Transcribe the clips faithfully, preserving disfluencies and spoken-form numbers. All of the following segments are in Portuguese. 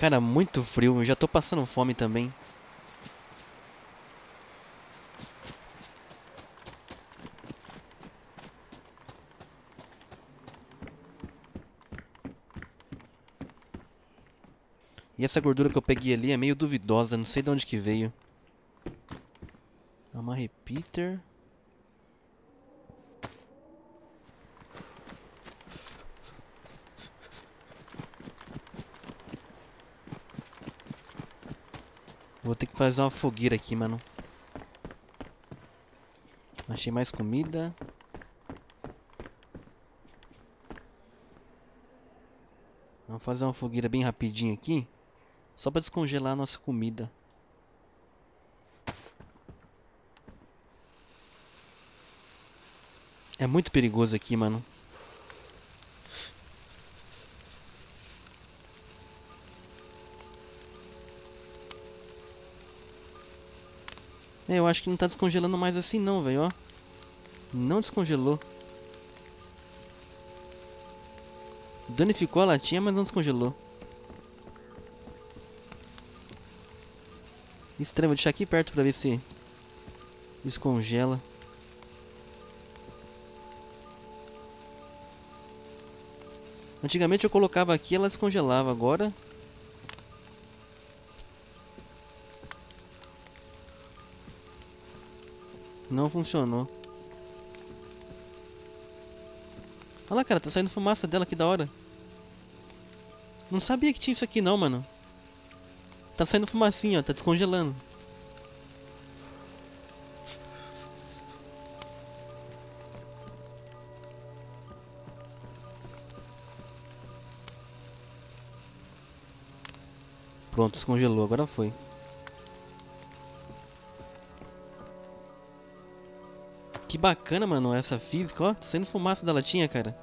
Cara, muito frio. Eu já tô passando fome também. E essa gordura que eu peguei ali é meio duvidosa. Não sei de onde que veio. É uma repeater. Vou ter que fazer uma fogueira aqui, mano. Achei mais comida. Vamos fazer uma fogueira bem rapidinho aqui. Só pra descongelar a nossa comida. É muito perigoso aqui, mano. É, eu acho que não tá descongelando mais assim não, velho, ó. Não descongelou. Danificou a latinha, mas não descongelou. Estranho, vou deixar aqui perto pra ver se descongela. Antigamente eu colocava aqui e ela descongelava, agora... não funcionou. Olha lá, cara, tá saindo fumaça dela, que da hora. Não sabia que tinha isso aqui não, mano. Tá saindo fumacinha, ó, tá descongelando. Pronto, descongelou, agora foi. Que bacana, mano, essa física, ó. Tá saindo fumaça da latinha, cara.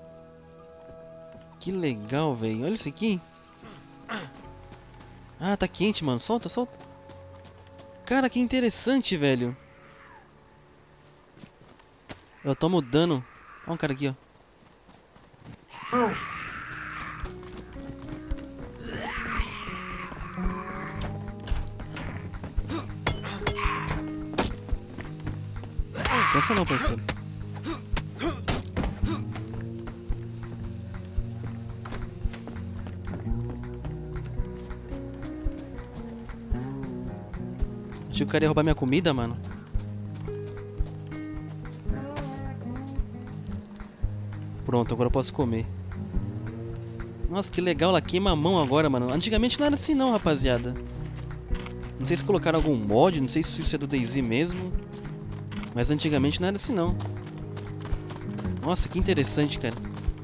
Que legal, velho. Olha isso aqui. Ah, tá quente, mano. Solta, solta. Cara, que interessante, velho. Eu tomo dano. Olha um cara aqui, ó. Essa não, parceiro. Achei que o cara ia roubar minha comida, mano. Pronto, agora eu posso comer. Nossa, que legal, ela queima a mão agora, mano. Antigamente não era assim não, rapaziada. Não sei se colocaram algum mod, não sei se isso é do DayZ mesmo. Mas antigamente não era assim não. Nossa, que interessante, cara.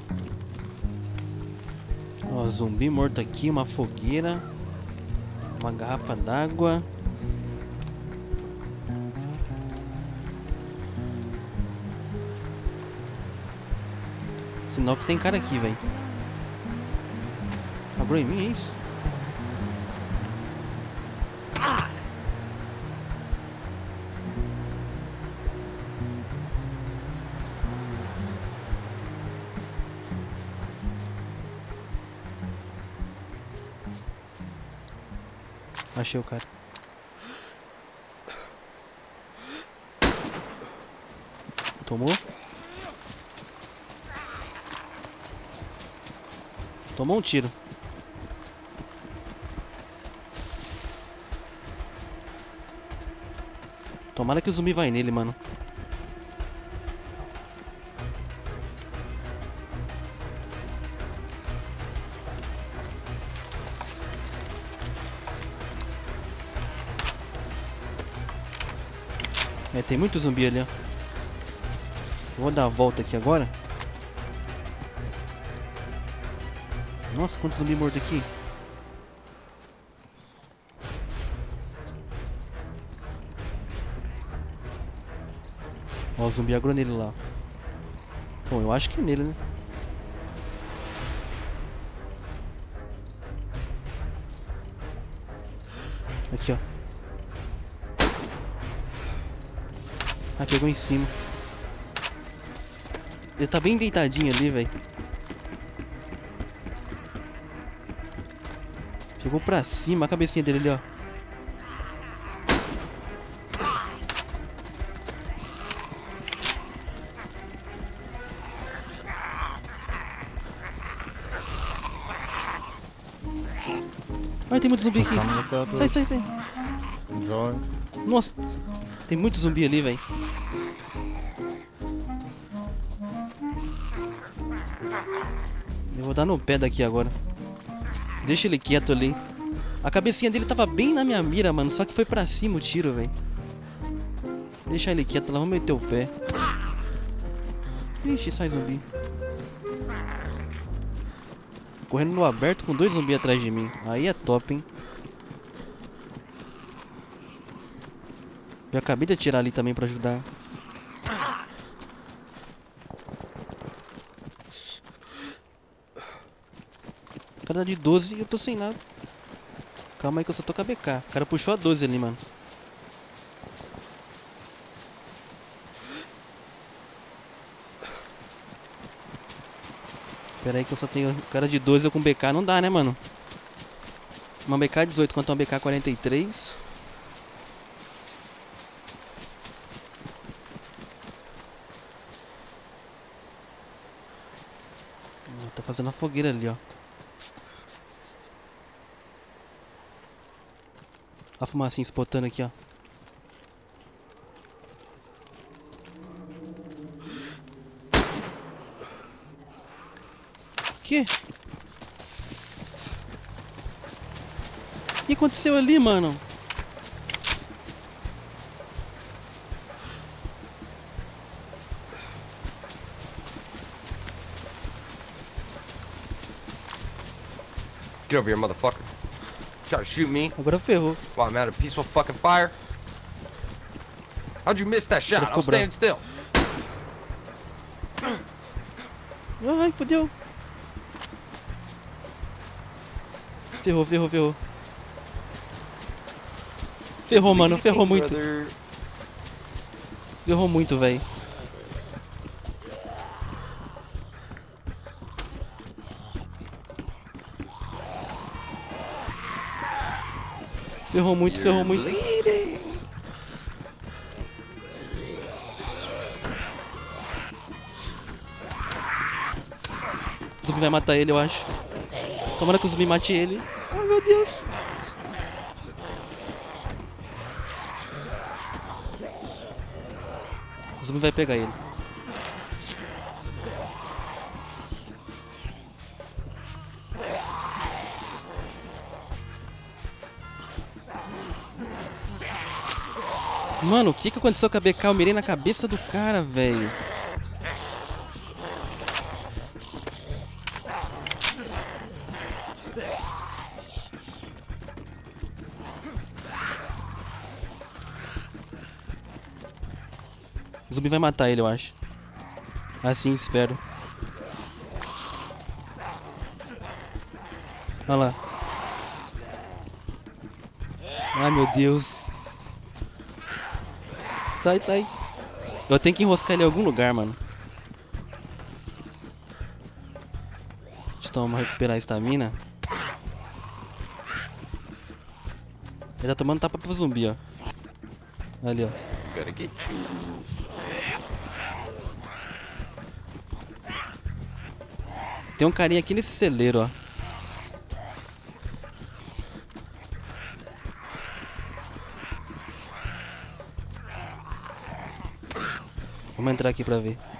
Ó, zumbi morto aqui, uma fogueira. Uma garrafa d'água. Sinal que tem cara aqui, velho. Abriu em mim, é isso? Achei o cara. Tomou? Tomou um tiro. Tomara que o zumbi vai nele, mano. É, tem muito zumbi ali, ó. Vou dar a volta aqui agora. Nossa, quanto zumbi morto aqui. Ó, o zumbi agrou nele lá. Bom, eu acho que é nele, né? Aqui, ó. Ah, pegou em cima. Ele tá bem deitadinho ali, velho. Jogou pra cima a cabecinha dele ali, ó. Ai, tem muito zumbi aqui. Sai, sai, sai. Nossa, tem muito zumbi ali, velho. Eu vou dar no pé daqui agora. Deixa ele quieto ali. A cabecinha dele tava bem na minha mira, mano. Só que foi pra cima o tiro, velho. Deixa ele quieto lá, vamos meter o pé. Ixi, sai zumbi. Correndo no aberto com dois zumbis atrás de mim. Aí é top, hein. Eu acabei de atirar ali também pra ajudar. O cara dá de doze e eu tô sem nada. Calma aí que eu só tô com a B K. O cara puxou a doze ali, mano. Pera aí que eu só tenho cara de doze, eu com B K não dá, né, mano? Uma B K dezoito contra uma B K quarenta e três. Tá fazendo a fogueira ali, ó. A fumacinha espotando aqui, ó. Que? O que aconteceu ali, mano? Get over here, motherfucker. Try to shoot me Agora ferrou. while I'm at a peaceful fucking fire. How'd you miss that shot? I was standing still. Ai, fodeu. Ferrou, ferrou, ferrou. Ferrou, mano, ferrou muito. Ferrou muito, velho. Ferrou muito, ferrou muito. O zumbi vai matar ele, eu acho. Tomara que o zumbi mate ele. Ai, meu Deus. O zumbi vai pegar ele. Mano, o que que aconteceu com a B K? Eu mirei na cabeça do cara, velho. O zumbi vai matar ele, eu acho. Assim espero. Olha lá. Ai, meu Deus. Sai, sai. Eu tenho que enroscar ele em algum lugar, mano. Deixa eu tomar, recuperar a estamina. Ele tá tomando tapa pro zumbi, ó. Ali, ó. Tem um carinha aqui nesse celeiro, ó. Vamos entrar aqui pra ver.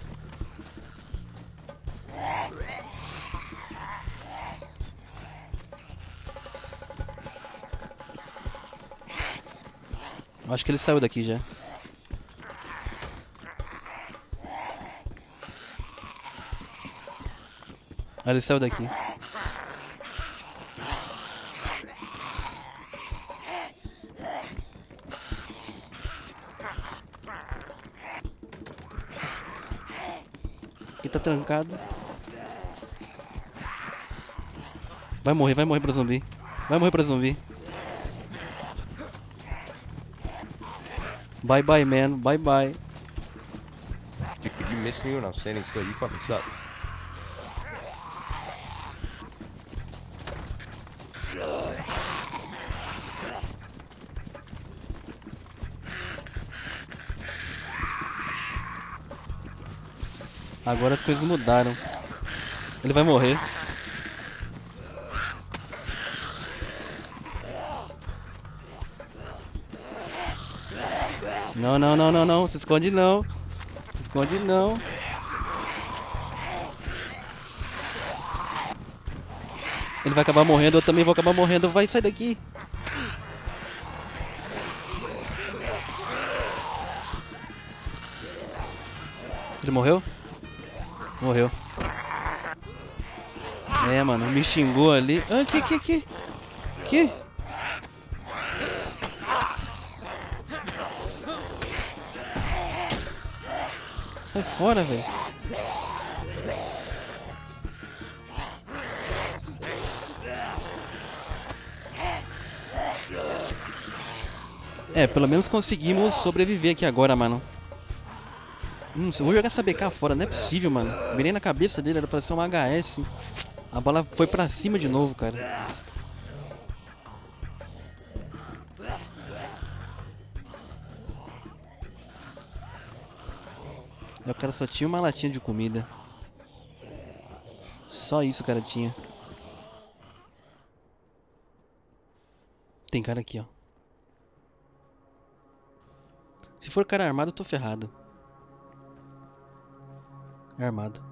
Acho que ele saiu daqui já. Ah, ele saiu daqui. Aqui tá trancado. Vai morrer, vai morrer pra zumbi. Vai morrer pra zumbi. Bye bye, man. Bye bye. Dude, you missed me when I was standing still. You fucking suck. Agora as coisas mudaram. Ele vai morrer. Não, não, não, não, não. Se esconde não. Se esconde não. Ele vai acabar morrendo, eu também vou acabar morrendo. Vai, sai daqui. Ele morreu? Morreu. É, mano, me xingou ali. Ah, que, que, que? Que? Sai fora, velho. É, pelo menos conseguimos sobreviver aqui agora, mano. Hum, eu vou jogar essa B K fora, não é possível, mano. Mirei na cabeça dele, era pra ser uma H S. A bola foi pra cima de novo, cara. O cara só tinha uma latinha de comida. Só isso o cara tinha. Tem cara aqui, ó. Se for cara armado, eu tô ferrado. É armado.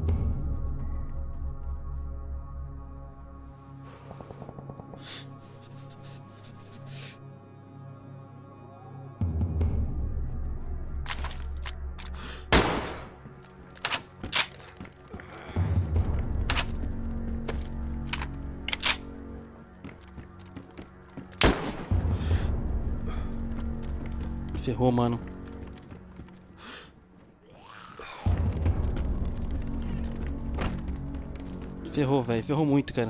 Ferrou, mano. Ferrou, velho. Ferrou muito, cara.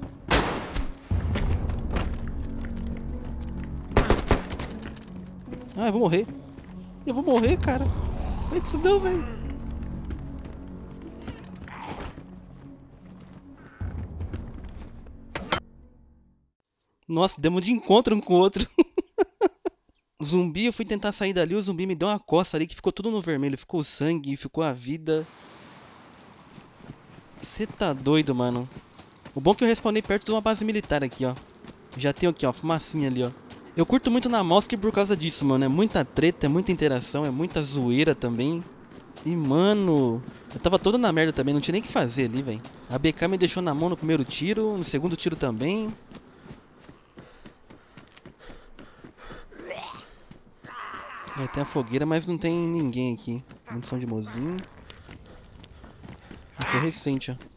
Ah, eu vou morrer. Eu vou morrer, cara. Vai se fuder, velho. Nossa, demos de encontro um com o outro. Zumbi, eu fui tentar sair dali, o zumbi me deu uma coça ali que ficou tudo no vermelho. Ficou o sangue, ficou a vida. Você tá doido, mano. O bom é que eu respawnei perto de uma base militar aqui, ó. Já tem aqui, ó, fumacinha ali, ó. Eu curto muito na Mosque por causa disso, mano. É muita treta, é muita interação, é muita zoeira também. E, mano, eu tava todo na merda também, não tinha nem o que fazer ali, velho. A B K me deixou na mão no primeiro tiro, no segundo tiro também. É, tem a fogueira, mas não tem ninguém aqui. Munição de mozinho. Aqui é recente, ó.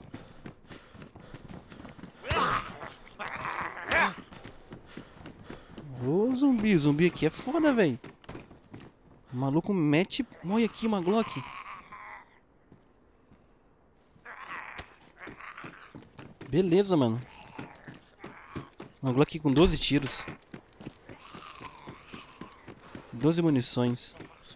Ô, zumbi, zumbi aqui é foda, velho. O maluco mete... Olha aqui uma Glock. Beleza, mano. Uma Glock com doze tiros. doze munições.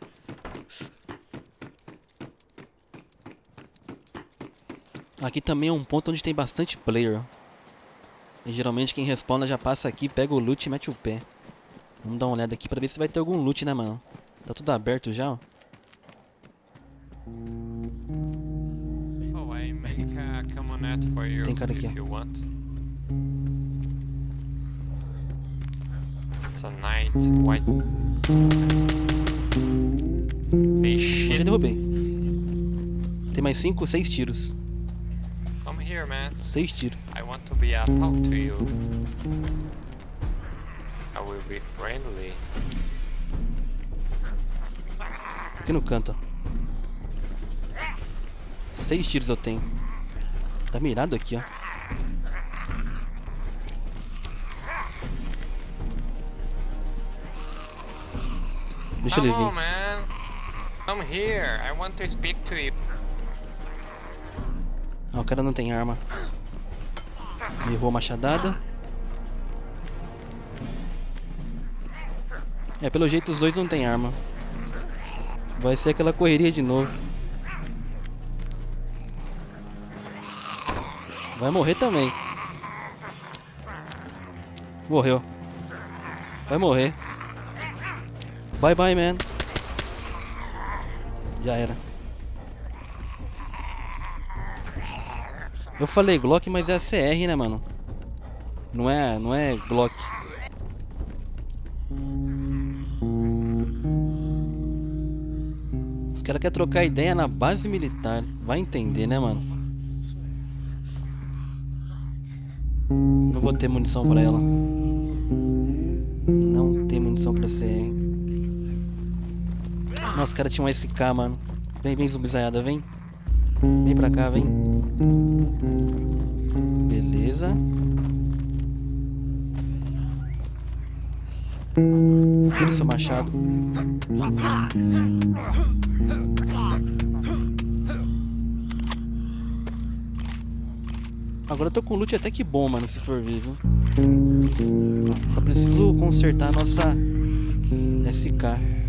Aqui também é um ponto onde tem bastante player. E geralmente quem respawna já passa aqui, pega o loot e mete o pé. Vamos dar uma olhada aqui pra ver se vai ter algum loot, né, mano? Tá tudo aberto já, ó. Oh, I make a camonette for you Tem cara aqui, if ó. you want. It's a night white. Hey, Eu já shit. derrubei. Tem mais cinco, seis tiros. Come here, man. Seis tiros. I want to be a talk to you. I will be friendly. Aqui no canto, ó. Seis tiros eu tenho. Tá mirado aqui, ó. Deixa ele Come on, vir. man. Come here. I want to speak to you. Ah, o cara não tem arma. Errou a machadada. É, pelo jeito os dois não tem arma. Vai ser aquela correria de novo. Vai morrer também. Morreu. Vai morrer. Bye bye, man. Já era. Eu falei Glock, mas é a C R, né, mano? Não é, não é Glock. Os caras querem trocar ideia na base militar. Vai entender, né, mano? Não vou ter munição pra ela. Não tem munição pra C R. Nossa, os caras tinham um S K, mano. Vem, vem, zumbizaiada, vem. Vem pra cá, vem. Beleza. Tira seu machado. Agora eu tô com loot até que bom, mano, se for vivo. Só preciso consertar a nossa S K.